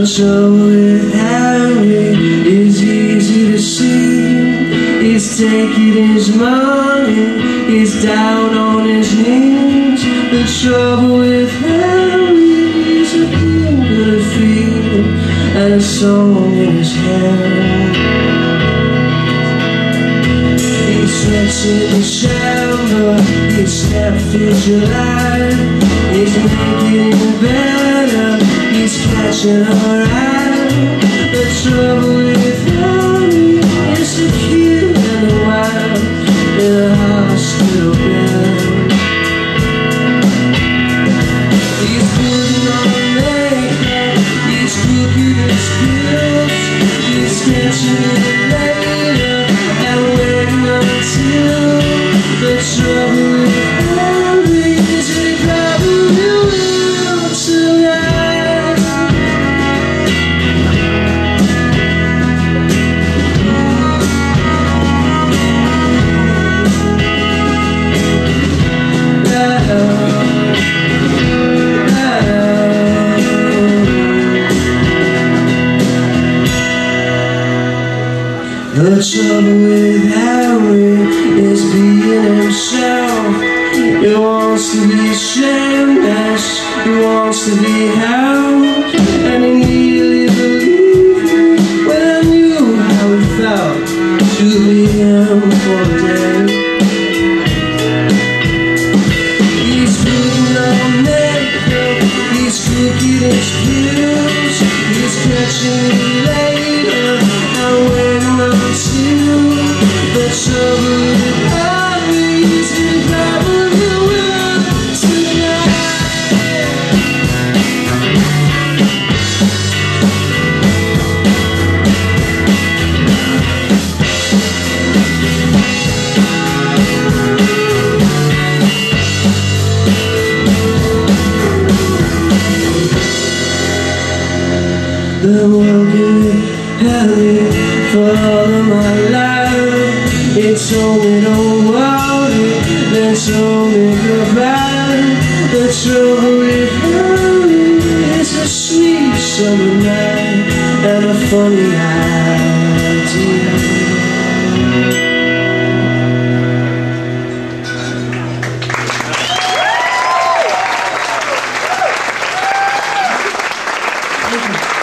trouble with Harry is easy to see. He's taking his money, he's down on his knees. The trouble with Harry is a good feeling and a song in his hand. He sweats in the shower, his step feels alive. He's making it better, he's catching her eye. The trouble with Harry is the cute and the wild in a hospital bed. He's putting on makeup, he's cooking his pills, he's catching it later and waiting until the trouble with Harry is he probably will tonight. The trouble with Harry is being himself. He wants to be shameless, he wants to be held, and he immediately believed me when I knew how it felt to be him for a day. He's putting on makeup, he's cooking his pills, he's catching me later and waiting until the trouble with Harry is he probably will tonight. Been working with Harry for all of my life. He told me don't worry, then told me goodbye. The trouble with Harry is a sweet summer night and a funny idea. Thank you.